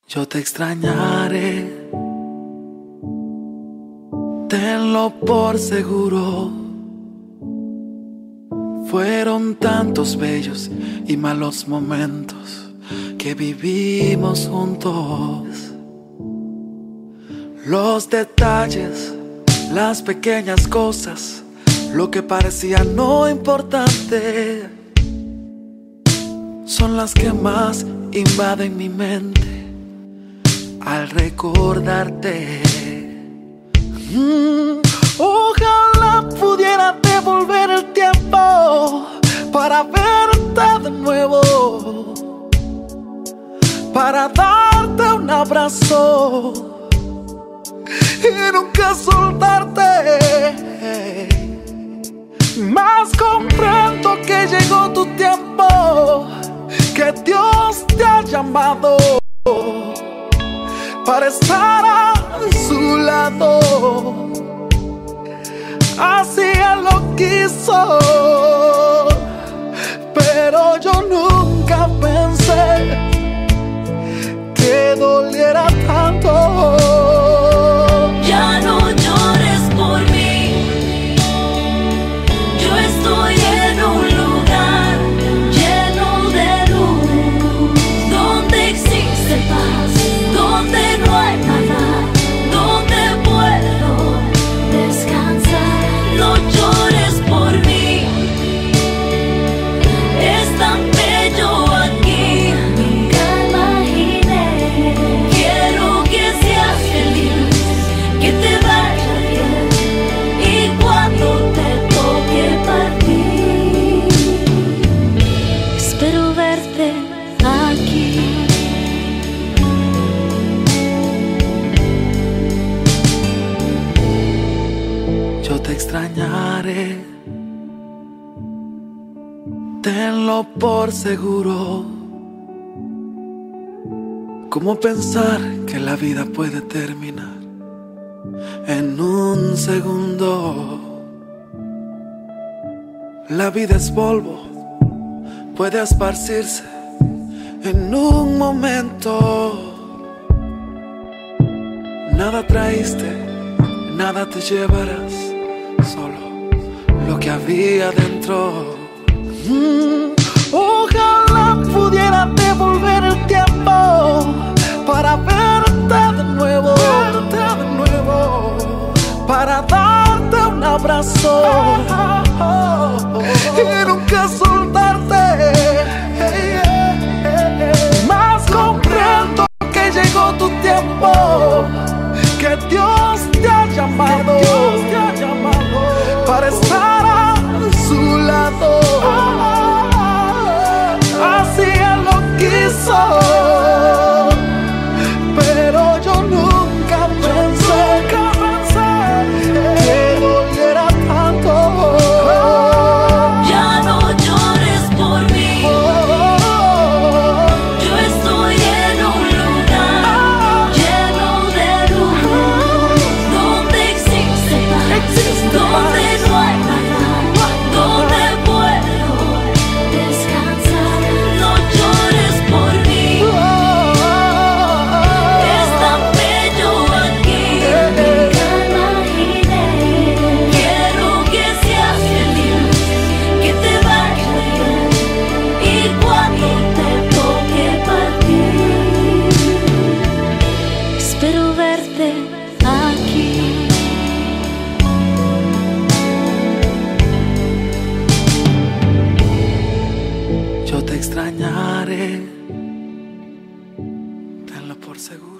Yo te extrañaré, tenlo por seguro. Fueron tantos bellos y malos momentos que vivimos juntos. Los detalles, las pequeñas cosas, lo que parecía no importante, son las que más invaden mi mente al recordarte. Ojalá pudiera devolver el tiempo para verte de nuevo, para darte un abrazo y nunca soltarte. Mas comprendo que llegó tu tiempo, que Dios te ha llamado para estar a su lado. Así Él lo quiso, pero yo nunca pensé que doliera tanto. Ya no llores por mí, yo estoy en un lugar lleno de luz, donde existe paz, donde no hay nada, donde puedo descansar. No llores por mí, es tan bello aquí, nunca imaginé. Quiero que seas feliz, que te vaya bien, y cuando te toque partir, espero verte aquí. Yo te extrañaré, tenlo por seguro. ¿Cómo pensar que la vida puede terminar en un segundo? La vida es polvo, puede esparcirse en un momento. Nada traíste, nada te llevarás, solo lo que había dentro. Ojalá pudiera devolver el tiempo para verte de nuevo, para darte un abrazo y nunca soltarte. Mas comprendo que llegó tu tiempo, que Dios te ha llamado para estar a su lado. Así Él lo quiso, pero yo nunca pensé que doliera tanto. Ya no llores por mí, yo estoy en un lugar lleno de luz, donde existe paz, donde no hay nada, donde puedo descansar. No llores por mí, es tan bello aquí, nunca imaginé. Quiero que seas feliz, que te vaya bien, y cuando te toque partir, espero verte aquí. Yo te extrañaré, tenlo por seguro.